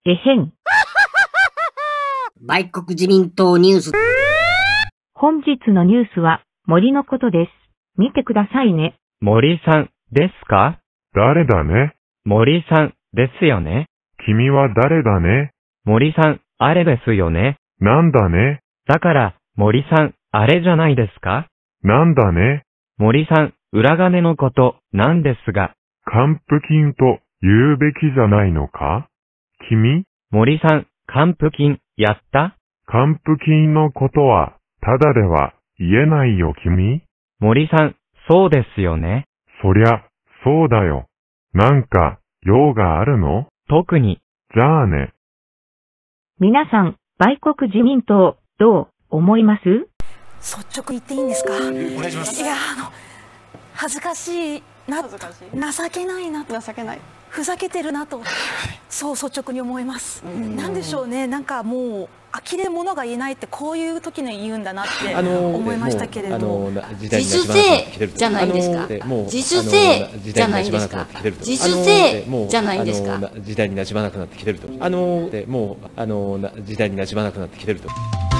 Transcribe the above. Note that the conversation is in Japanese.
えへん。 売国自民党ニュース。 本日のニュースは森のことです。見てくださいね。 森さんですか？ 誰だね？ 森さんですよね？ 君は誰だね？ 森さん、あれですよね？ なんだね？ だから、森さん、あれじゃないですか？ なんだね？ 森さん、裏金のことなんですが。 還付金と言うべきじゃないのか？君？ 森さん、還付金、やった？ 還付金のことは、ただでは言えないよ君。 森さん、そうですよね。 そりゃ、そうだよ。なんか、用があるの？ 特に。 じゃあね。 皆さん、売国自民党、どう思います？ 率直に言っていいんですか？ お願いします。 いや、恥ずかしいな、情けないなと、 情けない。 ふざけてるなと、そう率直に思います。なんでしょうね、なんかもう呆れ者が言えないってこういう時に言うんだなって思いましたけれど、 自主性じゃないですか。自主性じゃないですか。自主性じゃないですか。 時代に馴染まなくなってきてると。もう時代に馴染まなくなってきてると。